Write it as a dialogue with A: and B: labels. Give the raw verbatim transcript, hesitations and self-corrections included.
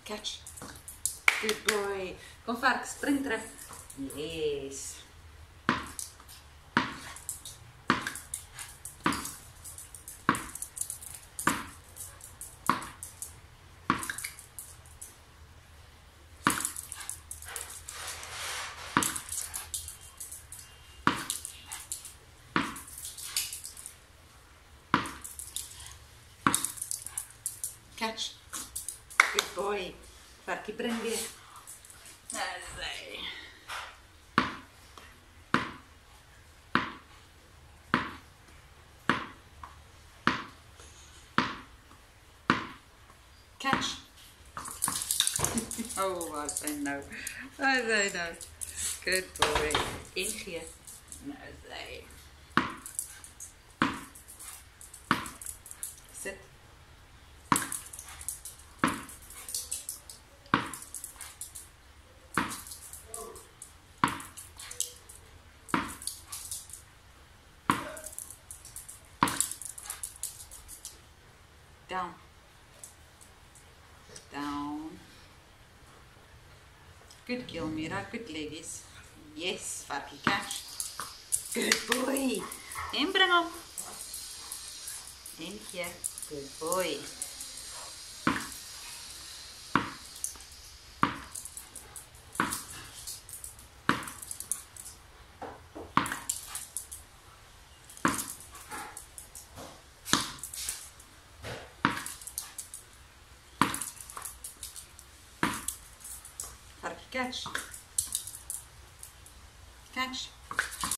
A: Catch. Good boy. Kom vark, spring terug. Yes. Catch. Good boy. Varkie, bring weer. Asai. Catch. Oh, wat I know. Wat I know. Good boy. Ingee. Asai. Sit. Down. Down. Good kill, Mira. Good leggies. Yes, varkie, catch. Good boy. En bring hom. En gee. Good boy. Varkie, catch. Catch.